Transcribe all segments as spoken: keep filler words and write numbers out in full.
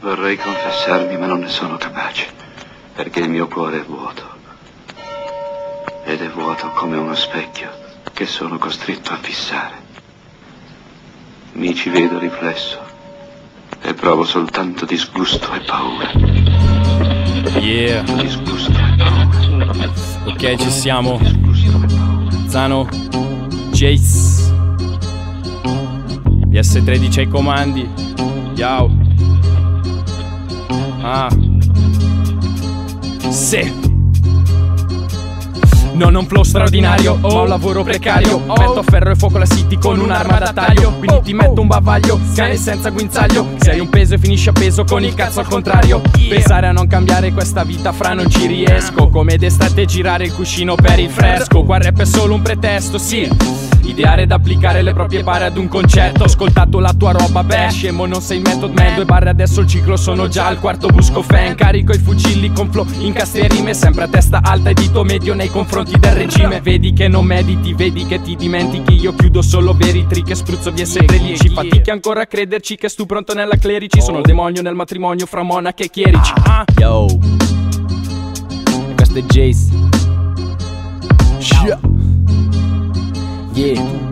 Vorrei confessarmi, ma non ne sono capace, perché il mio cuore è vuoto. Ed è vuoto come uno specchio che sono costretto a fissare. Mi ci vedo riflesso e provo soltanto disgusto e paura. Yeah. Disgusto e paura. Ok, ci siamo. Disgusto e paura. Zano, Jace, V S tredici ai comandi. Ciao. Ah. Sì. Non ho un flow straordinario, ma un lavoro precario. Metto a ferro e fuoco la city con un'arma da taglio. Quindi ti metto un bavaglio, cane senza guinzaglio. Sei un peso e finisci a peso con il cazzo al contrario. Pensare a non cambiare questa vita, fra non ci riesco. Come d'estate girare il cuscino per il fresco. Qua il rap è solo un pretesto, sì. Ideare ed applicare le proprie pare ad un concetto. Ho ascoltato la tua roba, beh, scemo non sei method man. Due barre adesso il ciclo, sono già al quarto busco fan. Carico i fucili con flow, incastri e rime. Sempre a testa alta e dito medio nei confronti del regime. Vedi che non mediti, vedi che ti dimentichi. Io chiudo solo veri trick e spruzzo V S tredici. Fatichi ancora a crederci che stu pronto nella clerici. Sono il demonio nel matrimonio fra monache e chierici. Yo, e questo è Jace. Yeah. Yeah.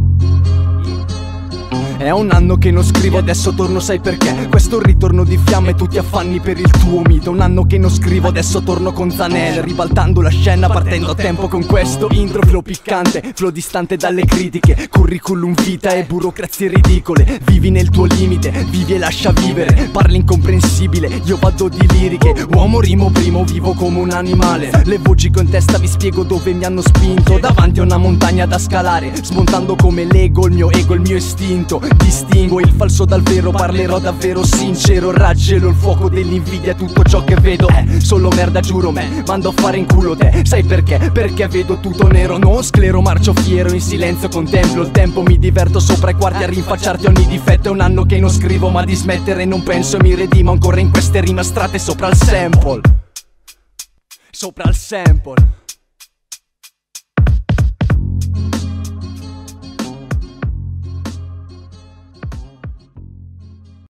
È un anno che non scrivo, adesso torno, sai perché? Questo è un ritorno di fiamme, tu ti affanni per il tuo mito. Un anno che non scrivo, adesso torno con Zanel, ribaltando la scena, partendo a tempo con questo intro. Flow piccante, flow distante dalle critiche, curriculum vita e burocrazie ridicole. Vivi nel tuo limite, vivi e lascia vivere. Parli incomprensibile, io vado di liriche. Uomo rimo primo, vivo come un animale. Le voci con testa vi spiego dove mi hanno spinto. Davanti a una montagna da scalare, smontando come Lego il mio ego, il mio istinto. Distingo il falso dal vero, parlerò davvero sincero. Raggelo il fuoco dell'invidia, tutto ciò che vedo è solo merda, giuro me, mando a fare in culo te. Sai perché? Perché vedo tutto nero, non sclero, marcio fiero, in silenzio contemplo il tempo. Mi diverto sopra i quarti a rinfacciarti ogni difetto. È un anno che non scrivo, ma di smettere non penso. Mi redimo ancora in queste rime astratte sopra il sample. Sopra il sample.